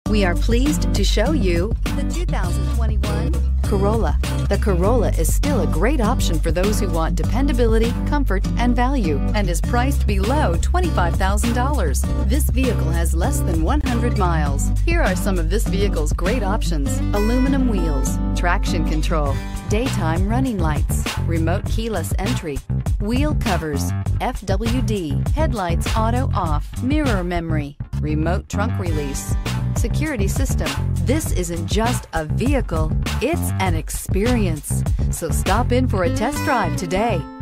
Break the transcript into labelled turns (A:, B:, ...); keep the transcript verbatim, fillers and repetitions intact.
A: We are pleased to show you the two thousand twenty-one Corolla. The Corolla is still a great option for those who want dependability, comfort, and value, and is priced below twenty-five thousand dollars. This vehicle has less than one hundred miles. Here are some of this vehicle's great options: aluminum wheels, traction control, daytime running lights, remote keyless entry, wheel covers, F W D, headlights auto off, mirror memory, remote trunk release, security system. This isn't just a vehicle, it's an experience. So stop in for a test drive today.